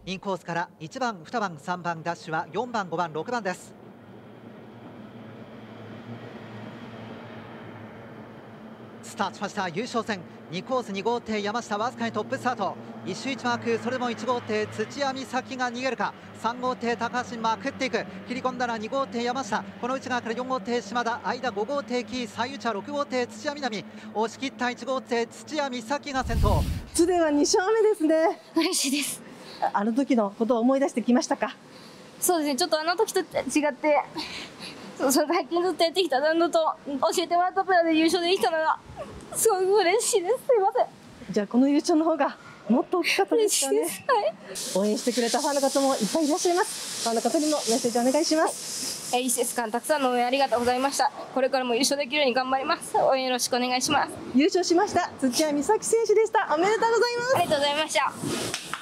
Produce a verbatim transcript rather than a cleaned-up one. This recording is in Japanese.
インコースからいちばん、にばん、さんばんダッシュはよんばん、ごばん、ろくばんです。スタートしました。優勝戦にコースに号艇山下わずかにトップスタート。いっ周いちマーク、それでもいち号艇土屋美咲が逃げるか。さん号艇高橋まくっていく。切り込んだらに号艇山下、この内側からよん号艇島田、間ご号艇キー最内はろく号艇土屋みなみ、押し切ったいち号艇土屋美咲が先頭。 津ではに勝目ですね。 嬉しいです。 あの時のことを思い出してきましたか？ そうですね、ちょっとあの時と違ってそうその最近ずっとやってきた何度と教えてもらったプラで優勝できたのがすごく嬉しいです。すいません。 じゃあこの優勝の方がもっと大きかったですかね。 嬉しいです。 はい、応援してくれたファンの方もいっぱいいらっしゃいます。ファンの方にもメッセージお願いします。 はい、いっせつかんたくさんの応援ありがとうございました。これからも優勝できるように頑張ります。応援よろしくお願いします。 優勝しました土屋美咲選手でした。おめでとうございます。 ありがとうございました。